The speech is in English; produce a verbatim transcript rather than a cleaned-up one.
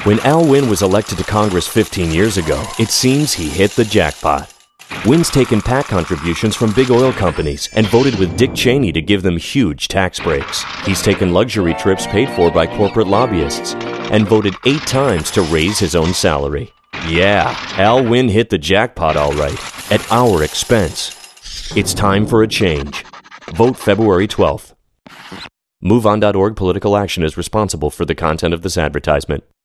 When Al Wynn was elected to Congress fifteen years ago, it seems he hit the jackpot. Wynn's taken PAC contributions from big oil companies and voted with Dick Cheney to give them huge tax breaks. He's taken luxury trips paid for by corporate lobbyists and voted eight times to raise his own salary. Yeah, Al Wynn hit the jackpot all right, at our expense. It's time for a change. Vote February twelfth. MoveOn dot org political action is responsible for the content of this advertisement.